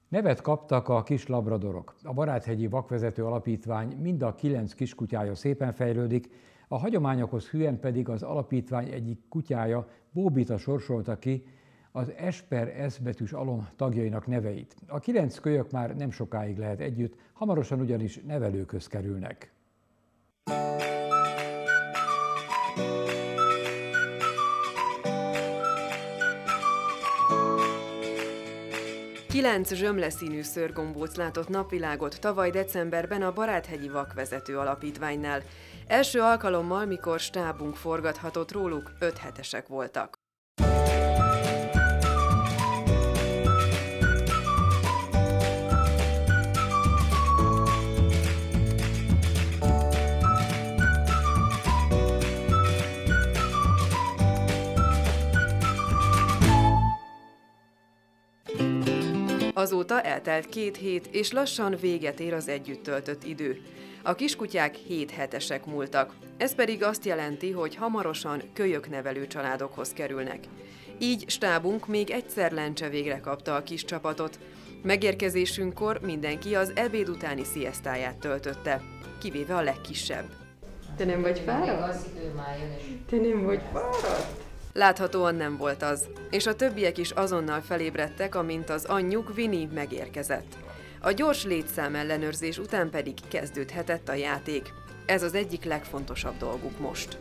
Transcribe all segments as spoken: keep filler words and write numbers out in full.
Nevet kaptak a kis labradorok. A Baráthegyi Vakvezető Alapítvány mind a kilenc kiskutyája szépen fejlődik, a hagyományokhoz hűen pedig az alapítvány egyik kutyája, Bóbita sorsolta ki az S per S betűs alom tagjainak neveit. A kilenc kölyök már nem sokáig lehet együtt, hamarosan ugyanis nevelőkhöz kerülnek. Kilenc zsömleszínű szőrgombóc látott napvilágot tavaly decemberben a Baráthegyi Vakvezető Alapítványnál. Első alkalommal, mikor stábunk forgathatott róluk, öt hetesek voltak. Azóta eltelt két hét, és lassan véget ér az együtt töltött idő. A kiskutyák hét hetesek múltak, ez pedig azt jelenti, hogy hamarosan kölyöknevelő családokhoz kerülnek. Így stábunk még egyszer lencse végre kapta a kis csapatot. Megérkezésünkkor mindenki az ebéd utáni sziesztáját töltötte, kivéve a legkisebb. Te nem vagy fáradt? Te nem vagy fáradt? Láthatóan nem volt az, és a többiek is azonnal felébredtek, amint az anyjuk Vini megérkezett. A gyors létszám ellenőrzés után pedig kezdődhetett a játék. Ez az egyik legfontosabb dolguk most.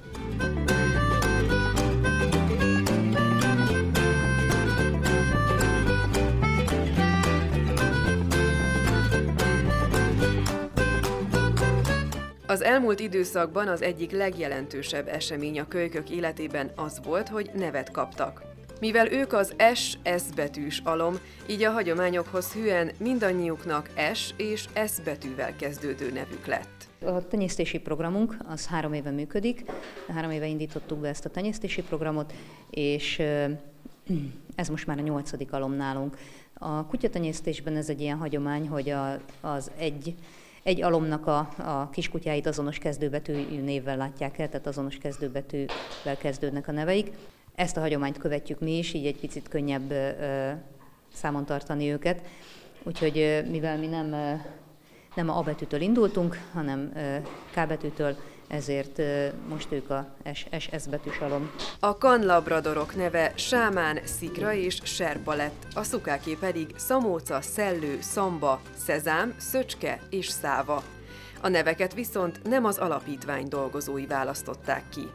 Az elmúlt időszakban az egyik legjelentősebb esemény a kölykök életében az volt, hogy nevet kaptak. Mivel ők az S S betűs alom, így a hagyományokhoz hűen mindannyiuknak S és S betűvel kezdődő nevük lett. A tenyésztési programunk az három éve működik, három éve indítottuk be ezt a tenyésztési programot, és ez most már a nyolcadik alom nálunk. A kutyatenyésztésben ez egy ilyen hagyomány, hogy a, az egy Egy alomnak a, a kiskutyáit azonos kezdőbetűjű névvel látják el, tehát azonos kezdőbetűvel kezdődnek a neveik. Ezt a hagyományt követjük mi is, így egy picit könnyebb ö, számon tartani őket. Úgyhogy ö, mivel mi nem, ö, nem a A betűtől indultunk, hanem ö, K betűtől, ezért ö, most ők a S S betűs alom. A kanlabradorok neve Sámán, Szikra és Serpa lett, a szukáké pedig Szamóca, Szellő, Szamba, Szezám, Szöcske és Száva. A neveket viszont nem az alapítvány dolgozói választották ki.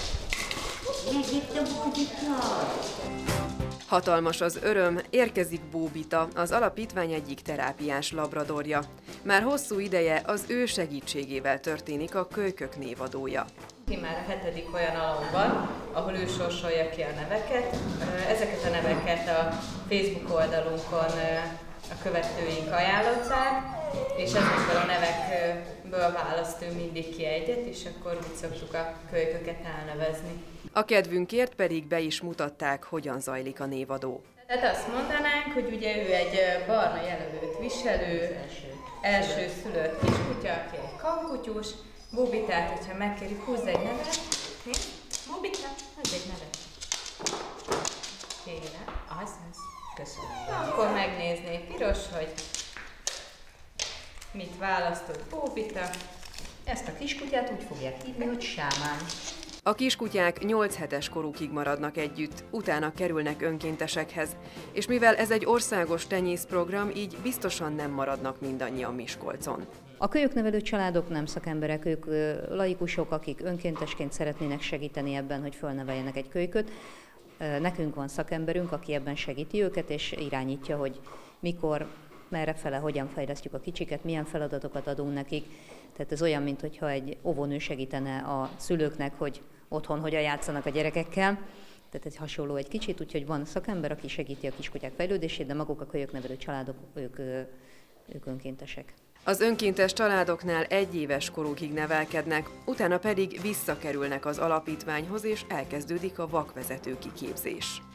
Hatalmas az öröm, érkezik Bóbita, az alapítvány egyik terápiás labradorja. Már hosszú ideje az ő segítségével történik a kölykök névadója. Már a hetedik olyan alomban, ahol ő sorsolja ki a neveket. Ezeket a neveket a Facebook oldalunkon a követőink ajánlották, és ezekből a nevekből választunk mindig ki egyet, és akkor úgy szoktuk a kölyköket elnevezni. A kedvünkért pedig be is mutatták, hogyan zajlik a névadó. Tehát azt mondanánk, hogy ugye ő egy barna jelölőt viselő, első szülött kiskutya, aki egy kankutyus. Bóbitát, hogyha megkérjük, húzz egy nevet. Mi? Bóbita, húzz egy nevet. Kérem, az, az. Köszönöm. Na, akkor megnézné piros, hogy mit választott Bóbita. Ezt a kiskutyát úgy fogják hívni, hogy Sámán. A kiskutyák nyolc hetes korukig maradnak együtt, utána kerülnek önkéntesekhez, és mivel ez egy országos tenyészprogram, így biztosan nem maradnak mindannyian Miskolcon. A kölyöknevelő családok nem szakemberek, ők laikusok, akik önkéntesként szeretnének segíteni ebben, hogy fölneveljenek egy kölyköt. Nekünk van szakemberünk, aki ebben segíti őket, és irányítja, hogy mikor, merrefele, hogyan fejlesztjük a kicsiket, milyen feladatokat adunk nekik. Tehát ez olyan, mintha egy óvónő segítene a szülőknek, hogy otthon hogyan játszanak a gyerekekkel. Tehát ez hasonló egy kicsit, úgyhogy van szakember, aki segíti a kiskutyák fejlődését, de maguk a kölyöknevelő családok, ők, ők önkéntesek. Az önkéntes családoknál egyéves korukig nevelkednek, utána pedig visszakerülnek az alapítványhoz, és elkezdődik a vakvezető kiképzés.